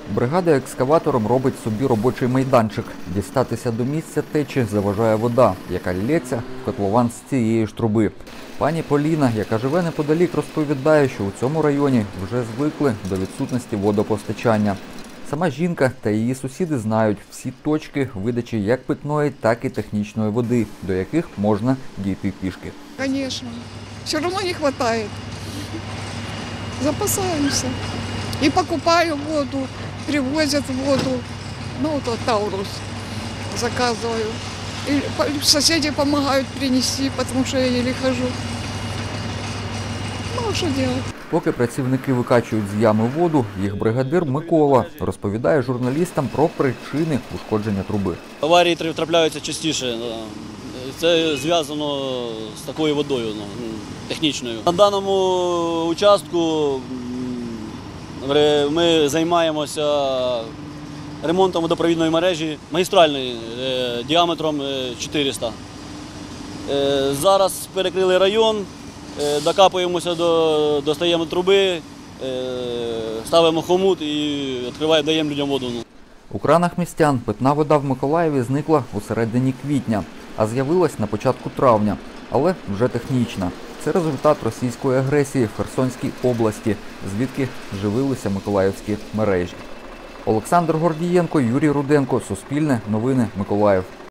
Бригада екскаватором робить собі робочий майданчик. Дістатися до місця течі заважає вода, яка лється в котлован з цієї ж труби. Пані Поліна, яка живе неподалік, розповідає, що у цьому районі вже звикли до відсутності водопостачання. Сама жінка та її сусіди знають всі точки видачі як питної, так і технічної води, до яких можна дійти пішки. Конечно. Все равно не хватает. Запасаемся. И покупаю воду, привозят воду. Ну, вот Таурус заказываю. И соседи помогают принести, потому что я еле хожу. Ну, а что делать? Поки працівники викачують з ями воду, їх бригадир Микола розповідає журналістам про причини ушкодження труби. Аварії трапляються частіше. Це зв'язано з такою водою технічною. На даному участку ми займаємося ремонтом водопровідної мережі магістральної діаметром 400. Зараз перекрили район, докапуємося, достаємо труби, ставимо хомут і даємо людям воду. У кранах містян питна вода в Миколаєві зникла у середині квітня, а з'явилась на початку травня, але вже технічна. Це результат російської агресії в Херсонській області, звідки живилися миколаївські мережі. Олександр Гордієнко, Юрій Руденко, Суспільне, Новини, Миколаїв.